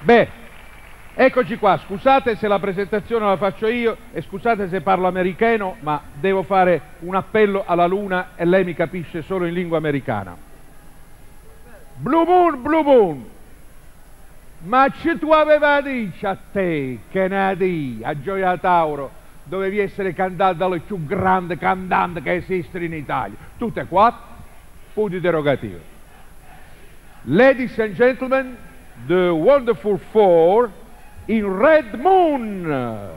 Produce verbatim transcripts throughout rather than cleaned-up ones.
Beh, eccoci qua, scusate se la presentazione la faccio io e scusate se parlo americano, ma devo fare un appello alla luna e lei mi capisce solo in lingua americana. Blue Moon, Blue Moon, ma ci tu aveva dice a te che ne di a Gioia Tauro dovevi essere cantato dalle più grandi cantanti che esistono in Italia. Tutte qua, punto interrogativo. Ladies and gentlemen, the Wonderful Four in Red Moon.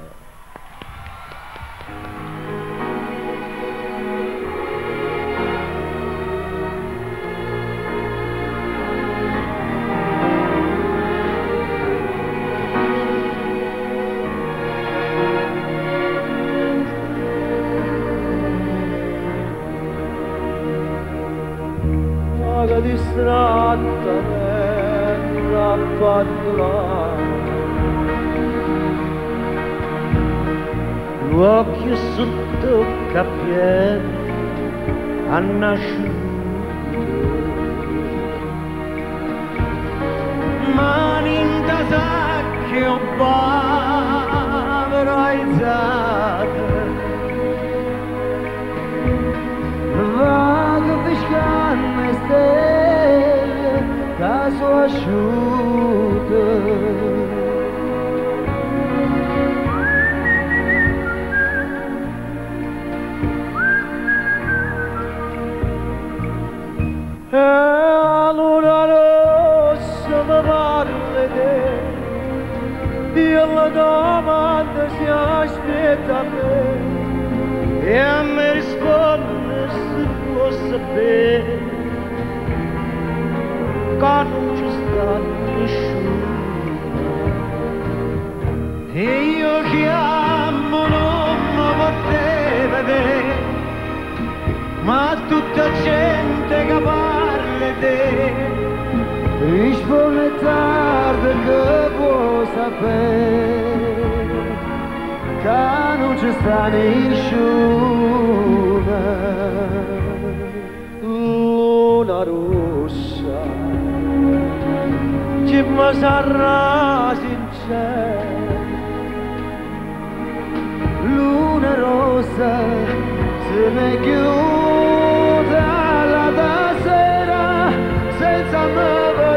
Vaga distratta terra parlare, l'occhio sotto cappiello ha nasciuto, mani in tasacchio povero alzate, vago pescando stelle caso asciutto. E la luna rossa mi parla te, io la domanda si aspetta a me, e a me risponde se può sapere che non ci sta nessuno. E io chiamo non mi poteva vedere, ma tutta gente che parla di te risponde tardi che può sapere che non ci sta nessuno. Luna rossa che mi sarà sincera, luna rossa se ne chiude alla sera senza me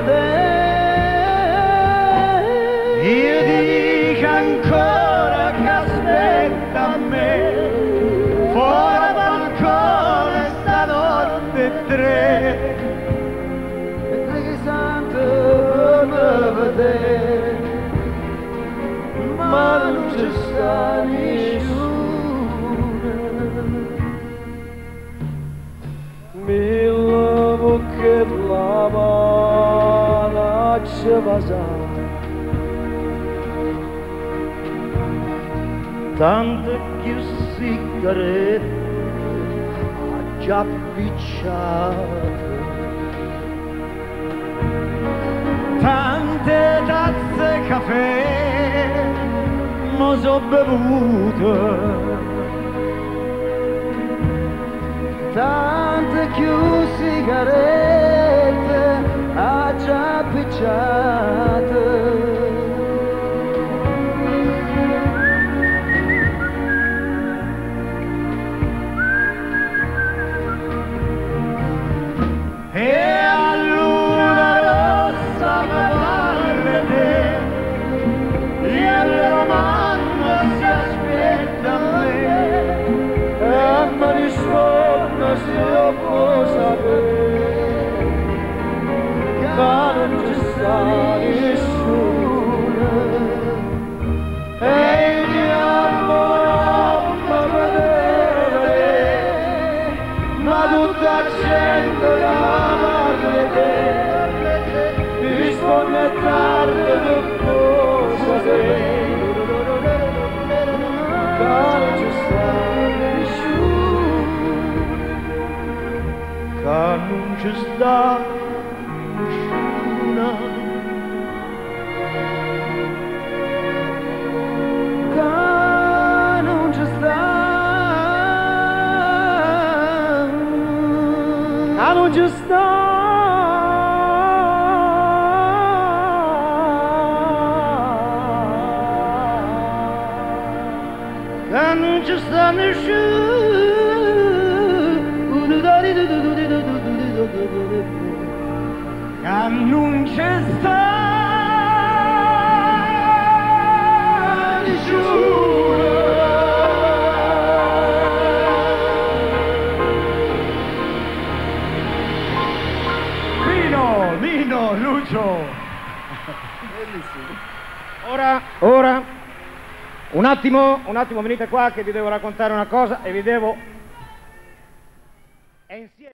vedere. Io dico ancora che aspetta a me fuori balcone stanotte tre, e che santo me vedere, ma non ci sta nessuno. Mi lavo che la mano ci va, tante più sigarette ha già picciato, tante tazze caffè mo so bevuto, tante più sigarette ha già picciato. E a luna rossa mi parla te, e alle domande si aspetta a me, e mi risponde se io può sapere che non ci sta nessuno. E il diavolo non mi vedere, ma tutta la gente risponde tardi che cosa sei, che non ci sta nessuno, che non ci sta nessuno, che non ci sta, che non ci sta. che non ci sta nessuno, che non ci sta nessuno. Nino, Nino, Lucio. Ora, ora, un attimo, un attimo, venite qua che vi devo raccontare una cosa e vi devo... È insieme...